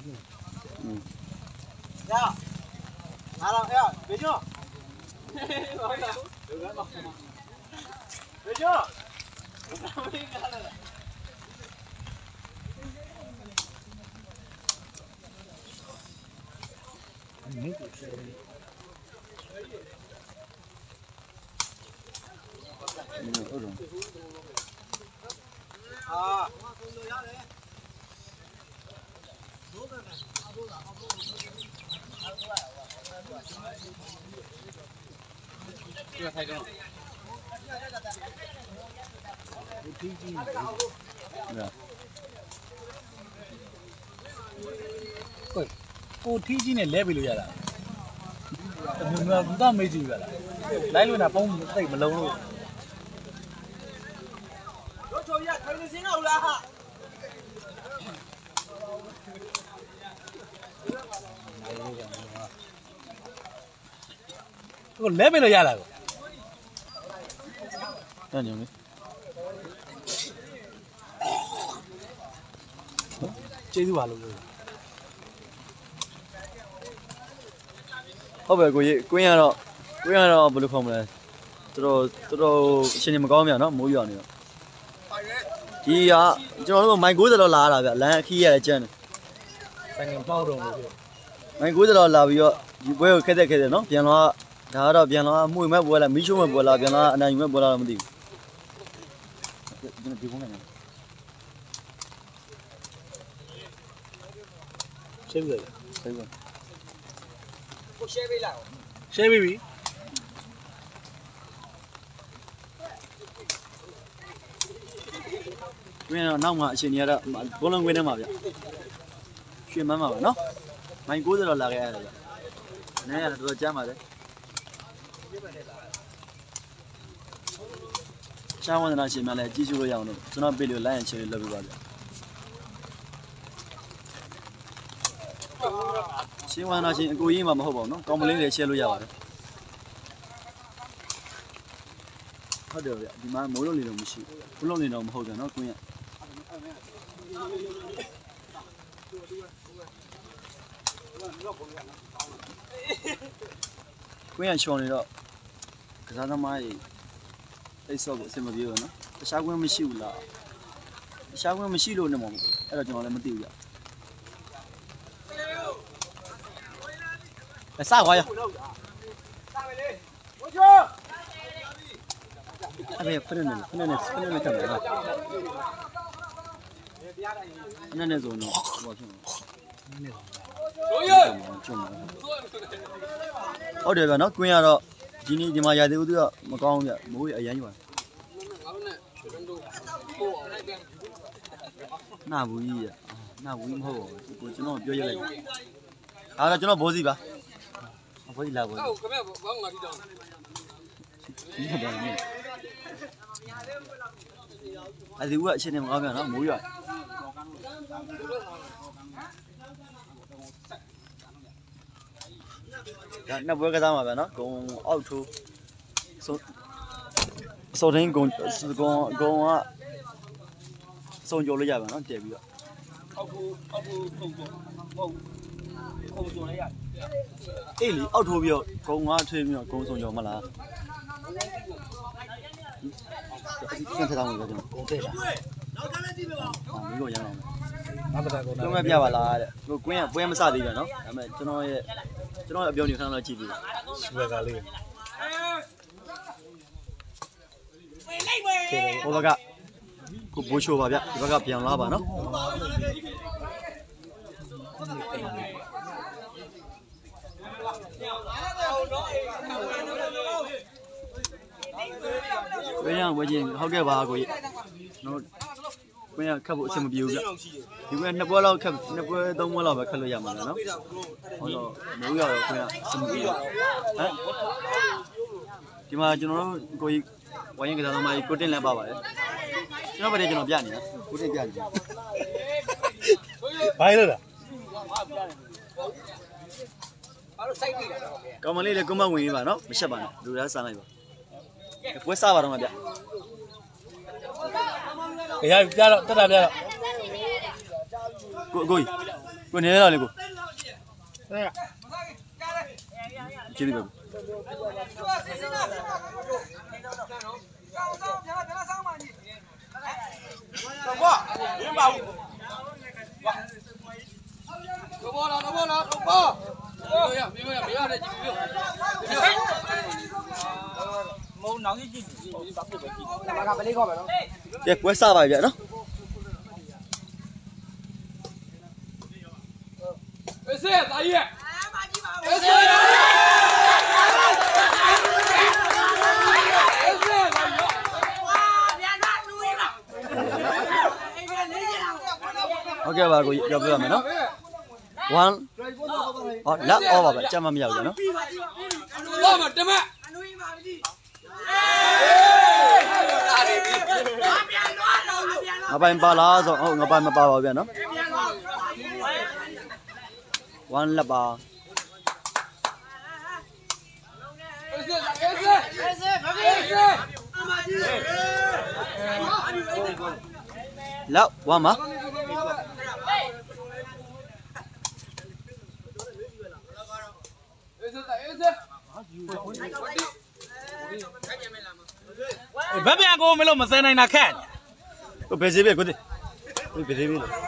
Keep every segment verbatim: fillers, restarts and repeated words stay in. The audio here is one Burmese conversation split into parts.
呀，拿了，哎呀，北京，北京，我没干了。没故事。嗯，有种。啊。这个太重了。对啊。喂，我天津的来不了呀了。你们不当没进来了，来了那帮对不冷了。我抽烟，开始醒好了哈。我来不了呀了。那牛逼。这就完了。好呗，过去过年了，过年了不就看不来，这都这都心里没高明，那没样的。第呀，就那个买锅子都拉了呗，来起也来捡的。三根包中的。买锅子都拉不要，不要开的开的喏，变了，他那变了，没买不了，没修买不了，变了，那有买不了那么的。这那别空干呢。谁不对？谁不？我谁不来？谁不比？为啥那么些年了，不能为那嘛的，学慢慢嘛喏，买锅子都拉开了，那样都讲嘛的。像我那些嘛来，继续个样的，只能被留懒起来了不吧的。喜欢那些故意嘛，好不好？喏，搞不灵的切路呀吧的。好的呀，你妈没有那种东西，不弄那种好的，那贵呀。贵呀，强的了，可是他妈的，太少了，什么别个呢？下关没修了，下关没修了那么，那就那么丢呀。来啥话呀？哎呀，不能那，不能那，不能那干嘛？那那种呢，我听。好这个那贵呀了，今年他妈也都都没搞的，没有研究。那不一样，那不一好，我只能表演了。啊，那只能包子吧。不是来不？你看这里，还是我现在我看那没有。那那不干啥嘛呗？那公澳洲，收收成公是公公啊，收交了呀呗？那这个。澳洲澳洲收工，澳澳洲了呀。哎，你澳洲标公啊，这边公送交么啦？现在他们个种，公这啥？啊，没有养了。另外别话啦，我过年过年没啥地方喏，咱们这种也这种标准看到几地？十来个嘞。我把个，我不修吧别，我把个变喇叭喏。为啥我今好给吧过去？喏，为啥看不什么标个？因为那波老看那波东波老吧看了样嘛喏。我说没有要为啥什么标？哎，今嘛就那过去，我应该他妈过点来爸爸的，那不得就那变呢？过点变呢？白了的。搞嘛哩嘞，搞嘛问一把喏，没下班了，路上上来吧。不会啥吧？他妈的。哎呀，别了，太大别了。过过去，过ကိုနေလာလေကိုကြည့်ပြီတော့ဘာမင်းပါဘူးတော့ဘောလားတော့ဘောလားတော့ဘောရမင်းရမင်းရတယ်ကြည့်ပြီမုံနောင်ကြီးကြည့်ပြီဘာဖြစ်ပဲကြည့်ဒါကပလေးကောက်ပဲနော်ကဲပွဲစပါပြီဗျာနော်အေးစေးတာကြီးအေးစေးဟုတ်ကဲ့ပါကိုပြောပြရမယ်နော်one ဟောလက် over ပါပဲကြမ်းမမရောက်ဘူးနော်ဘောမတမအနူကြီးပါပြီငါပိုင်ပါလားဆိုဟုတ်ငါပိုင်မပါပါဘူးဗျာနော်one လက်ပါအေးစေးအေးစေးအေးစေးဘာဖြစ်လဲအမကြီးလက် one ပါဘယ်ပြန်ကိုမလို့မစဲနိုင်တာခက်ကိုဘယ်စီပဲကိုတိကိုဘယ်စီပဲလို့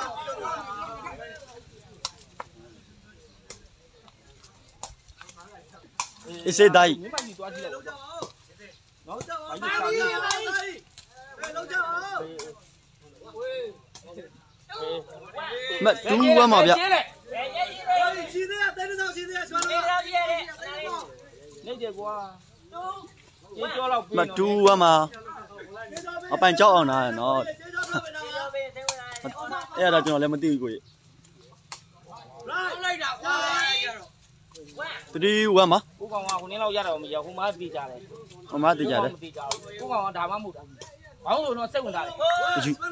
အစ်စေးတိုင်းမင်းမကြီးသွားကြည့်လိုက်နော်ပါပြီပါပြီဘယ်လောက်ကြအောင်မတူဝမ်းပါဗျရှင်းသေးရတဲ့တော့ရှင်းသေးရဆွမ်းလို့နေကြကွာတူဒီကြောလောက်မတူဝမ်းပါအပိုင်ကြောက်အောင်နားနော်အဲ့ဒါကျွန်တော်လည်းမသိဘူးကိုကြီးလိုက်တာကွာတတိဝမ်းပါကိုကောင်ကခုနင်းလောက်ရတော့မရဟိုမှာသိကြတယ်ဟိုမှာသိကြတယ်ကိုကောင်ကဒါမှမဟုတ်တာဘောင်းလို့တော့စိတ်ဝင်စားတယ်ယူဘယ်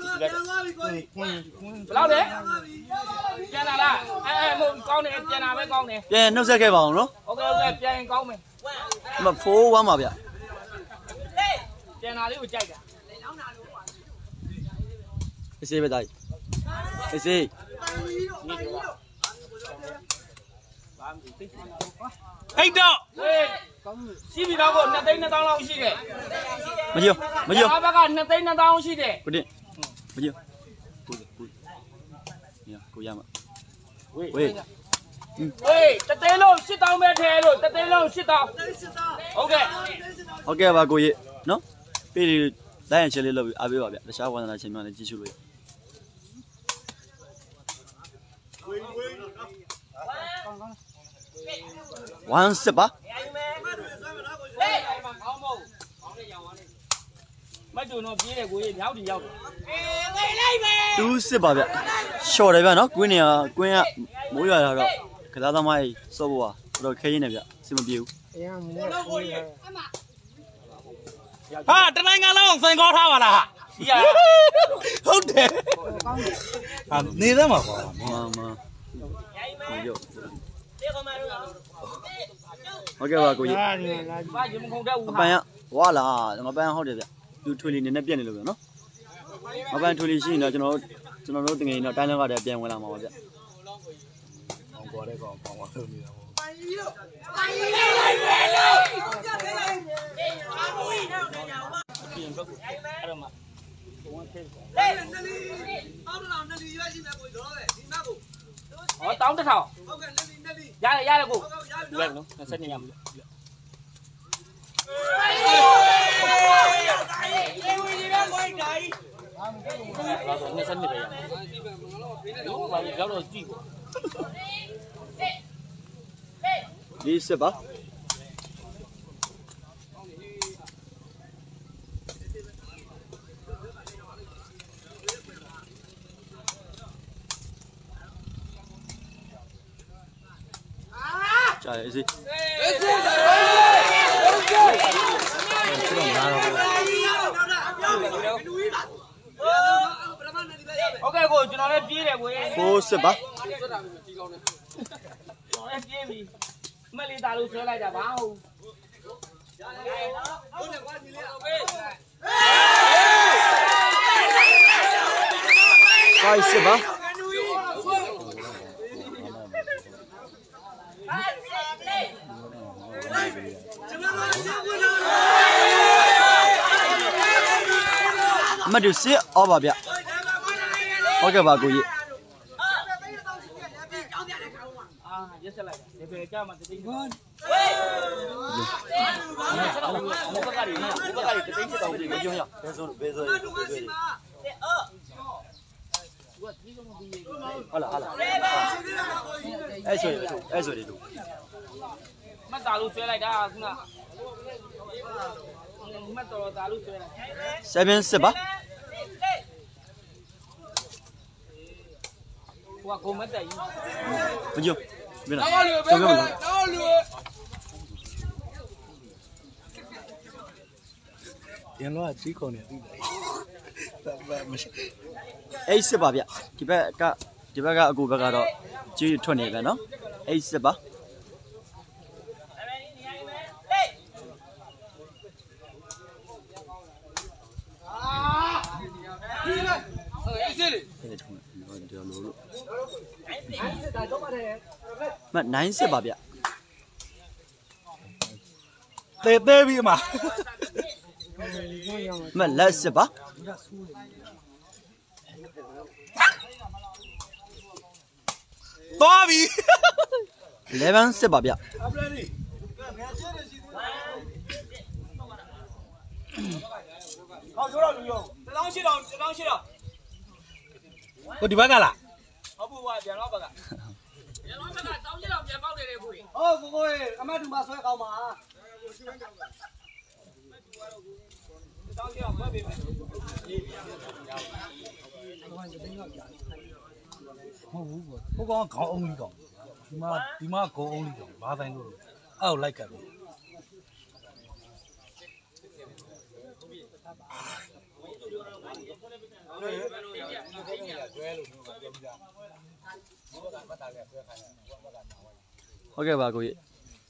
လောက်လဲပြန်လာလားအဲအဲမဟုတ်ကောင်းတယ်ပြန်လာပဲကောင်းတယ်ပြန်နှုတ်ဆက်ခဲ့ပါအောင်နော်โอเคโอเคပြန်ရင်ကောင်းမယ်မfour oneပါဗျပြန်လာလေးကိုကြိုက်တာအစေးပဲတိုင်းအစေးဟိတ်တော့ရှိပြီတော့ကိုနှစ်သိန်းနှစ်သောင်းလောက်ရှိတယ်မကြည့်မကြည့်ဘာဘက်ကနှစ်သိန်းနှစ်သောင်းရှိတယ်ကိုတင်မကြည့်ကိုကိုညကိုရမှာဝေးဝေးဝေးတသိန်းလုံးရှစ်သောင်းပဲထဲလို့တသိန်းလုံးရှစ်သောင်းဟုတ်ကဲ့ဟုတ်ကဲ့ပါကိုကြီးနော်ပြည်တိုင်းရချင်းလေးလုပ်ပြီးအားပေးပါဗျတခြားဝန္ဒနာချင်းများလည်းကြည့်ရှုလို့one စစ်ပါမတူတော့ပြေးတယ်ကိုကြီးမြောက်တင်ရောက်တယ်ငိုလိုက်ပဲ two စစ်ပါဗျရှော့တယ်ဗျနော်ကွင်းနေကကွင်းကမိုးရွာတာတော့ကစားသမားကြီးစော့ဖို့ပါတော့ခဲရင်းနေဗျစင်မပြေဘူးဟာတနိုင်ငံလုံးစင်ကောထားပါလားဟာဟုတ်တယ်ဟာနေသမှာကွာမမမရုပ်ဟုတ်ကဲ့ပါကိုကြီးဘာရေမခုန်တတ်ဘူးအပန်းကဝါလာငါပန်းဟုတ်တယ်ဗျသူထွေလီနေနဲ့ပြက်နေလို့ဗျနော်ငါပန်းထွေလီရှိရင်တော့ကျွန်တော်ကျွန်တော်တို့တငယ်တော့တိုင်းလောက်ကတည်းကပြန်ဝင်လာမှာပါဗျအောင်ကွာတဲ့ကောင်ကောင်ကလုပ်နေတာပေါ့ပိုင်ကြီးလို့ပိုင်ကြီးလိုက်ပဲလို့ကြက်ခဲလိုက်အာမွေးပြင်ဘက်ကိုအဲ့တော့မှဘုံထဲဟေးနလီအော်တော့နလီရွေးရှိမယ်ကိုတော့ပဲဒီမကိုဟောတောင်းတစ်ထောင်ဟုတ်ကဲ့နလီနလီရတယ်ရတယ်ကိုဒီလိုက်နော်နှစ်နှစ်ရမှာနှစ်နှစ်ပဲရအောင်ဘာလို့တော့ကြည့်ပေါ့ဒီစစ်ပါကြာရေးစီအေးစီโอเคကိုကျွန်တော်လည်းပြေးတယ်ကိုကိုစစ်ပါကျွန်တော်လည်းပြေးပြီမလေးသားလို့ဆွဲလိုက်တာဘာဟုတ်ဟုတ်တယ်ကွာညီလေးအောင်ပေး fiveစစ်ပါမတူစစ်အော်ပါဗျဟုတ်ကဲ့ပါကိုကြီးအာရက်ဆက်လိုက်ဒီပဲကြမှာတတိယဘယ်ဘက်ကရီဘက်ကရီတတိယတောင်းပြီပြောရဘယ်ဆိုဘယ်ဆိုဘယ်ဆိုဟုတ်လားဟုတ်လားအဲ့ဆိုအဲ့ဆိုဒီလိုမှတ်တာလို့ဆွဲလိုက်တာခုနမှတ်တော်တာလို့ဆွဲလိုက် seven စစ်ပါဟိုကကိုမတ်တက်ကြီးမကြည့်ဘယ်လားတော့လူပဲတော့လူပြန်တော့ကြီးကုန်နေပြီမရှိအဲ့စစ်ပါဗျဒီဘက်ကဒီဘက်ကအကူဘက်ကတော့ကြီးထွက်နေပြန်နော်အဲ့စစ်ပါ မနိုင်စစ်ပါဗျတဲတဲပြီးမှာမလက်စစ်ပါသွားပြီ eleven စစ်ပါဗျဟောဆိုတော့လူရောတလောင်းရှိတော့တလောင်းရှိတော့ကိုဒီဘက်ကလားဟုတ်ဘူးကွာပြန်တော့ဘက်ကပြန်တော့ဘက်ကတောင်းရှိတော့ပြန်ပေါက်နေတယ်ကိုကြီးဟုတ်ကိုကိုအမတူမဆွဲကောင်းပါတောင်းရှိတော့ဖွက်ပေးမယ်မဟုတ်ဘူးကိုကိုကောင်ခေါင်းအောင်ကြီးကောင်ဒီမှာဒီမှာခေါင်းအောင်ကြီးကောင်ဘာတိုင်းလို့အောက်လိုက်ကပ်ပြီဟုတ်ကဲ့ပါကိုကြီး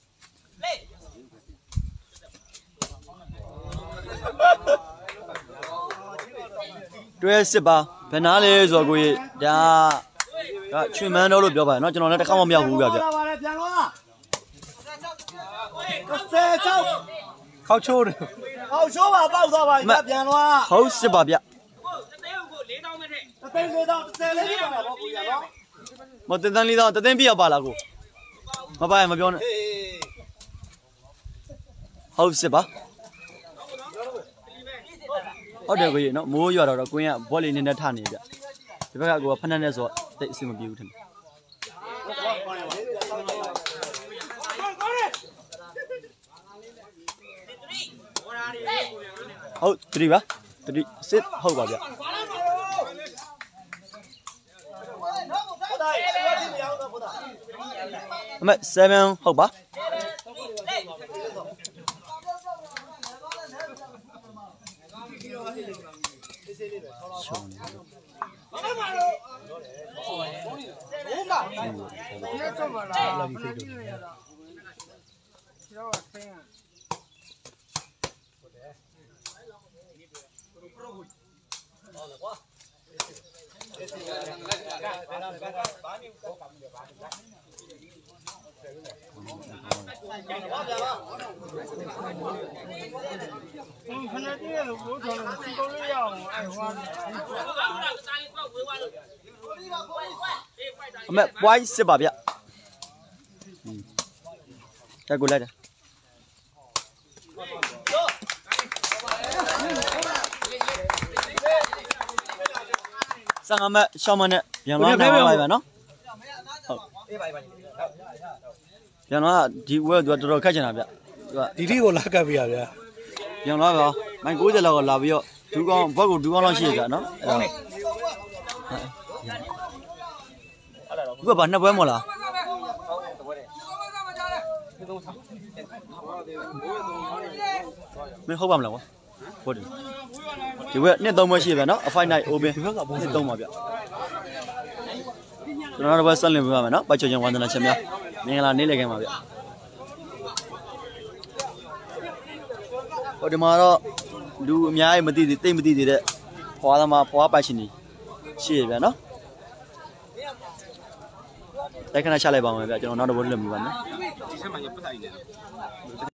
တွဲစစ်ပါဘယ်နာလဲဆိုတော့ကိုကြီးဒါကချွေမန်းတော့လို့ပြောပါเนาะကျွန်တော်လည်းတစ်ခါမှမရောက်ဘူးဗျဗျလာပါလေပြန်တော့ဆယ်ချောက်ခေါက်ချိုးတယ်ဟောက်ရှိုးပါပေါက်သွားပါပြန်တော့ဟုတ်စစ်ပါဗျကိုတသေးကို၄တောင်းမဲ့တဲ့တသိန်းလေးတော့တစ်ဆယ်လေးပါပါကိုရတော့မတန်တန်လေးတော့တသိန်းပြရပါလားကိုမပါရင်မပြောနဲ့ဟုတ်စစ်ပါဟုတ်တယ်ကိုကြီးเนาะမိုးရွာတော့ကိုင်းကဘောလေးနည်းနည်းထနေဗျဒီဘက်ကကိုကဖက်နဲ့ဆိုတော့တိတ်အဆင်မပြေဘူးထင်တယ်ဟုတ်တတိပါတတိစစ်ဟုတ်ပါဗျအမေ seven ဟုတ်ပါရှောင်းနေလာဒီဖိတ်တော့အမေ point စစ်ပါဗျတက်ကိုလိုက်တယ်ဆန်အမေရှောင်းမနဲ့ပြန်လာနေပါဗျာနော်ဟုတ်ပြန်လာဒီဝဲသူကတော်တော်ခက်ချင်တာဗျသူကဒီဒီကိုလာကပ်ပြရဗျာပြန်လာပါမိုင်90လောက်လာပြီးတော့ဒူးကောင်းဘက်ကိုဒူးကောင်းလောက်ရှိရဗျာနော်အဲ့ဒါဘုကဘာနှစ်ပွဲမလားမင်းဟုတ်ပါမလားကွာဟုတ်တယ်ဒီဘက်နှစ်သုံးပွဲရှိရဗျာနော်အဖိုင်နိုင်အိုဘင်းနှစ်သုံးပါဗျကျွန်တော်တို့ဘက်ဆက်လင်ပြပါမယ်နော်ပတ်ချောချင်းဝန္ဒနာချက်များမင်္ဂလာနေ့လည်ခင်းပါဗျဟိုဒီမှာတော့လူအများကြီးမသိသေးတိတ်မသိသေးတဲ့ဖွာသမားဖွာပိုက်ရှင်ကြီးရှိရဗျာနော်တိုက်ခဏချလိုက်ပါမယ်ဗျကျွန်တော်နောက်တစ်ပွဲလွတ်မိပါမယ်